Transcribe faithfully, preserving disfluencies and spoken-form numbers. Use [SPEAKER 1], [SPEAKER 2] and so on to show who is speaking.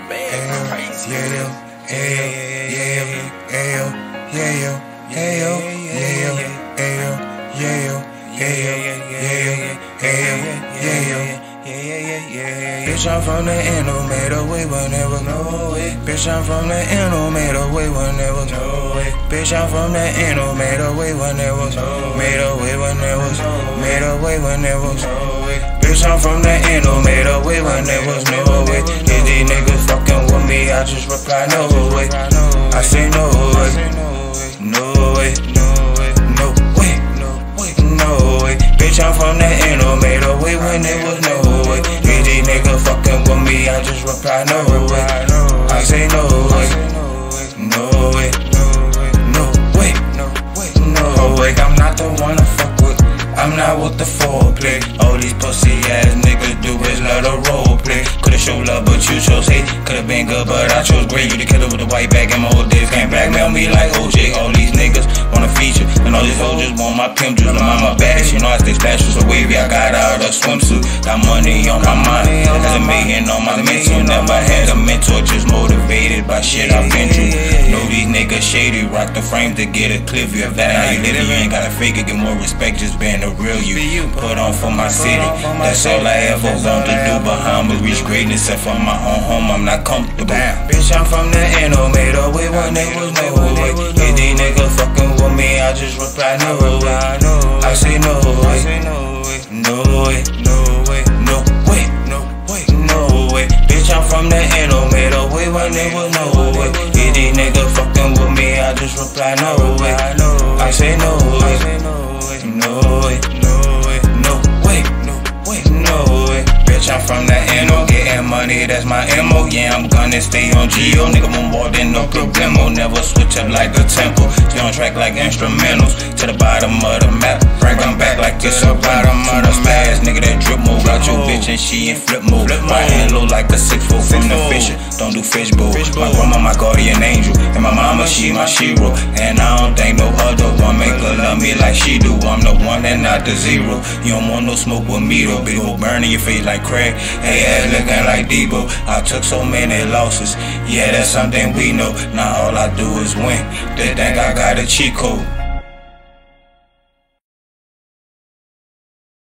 [SPEAKER 1] man, crazy. Yeah, yeah, yeah, yeah, yeah, yeah, yeah, yeah, yeah, yeah. Bitch, I'm from the end, no matter we will never know it. Bitch, I'm from the end, no matter we will never know it. Bitch, I'm from the end, no matter we will never know it. Made a way, will never know it. Made a way, will never know it. Bitch, I'm from the end, no matter we will never know it. If these niggas fucking with me, I just reply no way. I say no way, no way, no way, no way, no way. Bitch, I'm from the end, no matter we when there was no way. If these niggas fucking with me, I just reply no way. I say no way, no way, no way, no way. I'm not the one to fuck with. I'm not with the foreplay. All these pussy ass niggas do is let a role play. Could've showed love, but you chose hate. Could've been good, but I chose great. You the killer with the white bag, and my old days can't blackmail me like O J. All these niggas wanna feature, and all these hoes just want my pimp juice. I'm on my baddest, you know I stay special, so wavy. I got out of swimsuit. Got money on my mind, has a million on my mental. Never had a mentor, just motivated by shit I've been through. Know these niggas shady, rock the frame to get a clear view. If that how you live it, you ain't gotta fake it. Get more respect, just being the real you. Put on for my city, that's all I ever want to do. Bahamas reach greatness, except for my own home, I'm not comfortable. Bitch, I'm from the end, no matter way when there was no way. If these niggas fucking with me, I just reply no way. I say no way, no way, no way, no way, no way, no way, no way. Bitch, I'm from the end, no matter way when there was no way. If these niggas fucking with me, I just reply no way. I say no way, no way, no way, no way, no way, no way. Bitch, I'm from the N O, getting money, that's my M O. Yeah, I'm gonna stay on G O. Nigga won't walk in, no problemo. Never switch up like a tempo. Stay on track like instrumentals. To the bottom of the map, bring them back like this up bottom of the smash. Nigga that drip move, got your bitch and she in flip mode. My hand low like a six foot from the fisher. Don't do fishbowl. My grandma, my guardian angel, and my mama, she my shero. And I don't think no other one make her love me like she do. I'm the one and not the zero. You don't want no smoke with me though. Big ol' burn in your face like crack. Hey, ass looking like Debo. I took so many losses. Yeah, that's something we know. Now all I do is win. They think I got a cheat code.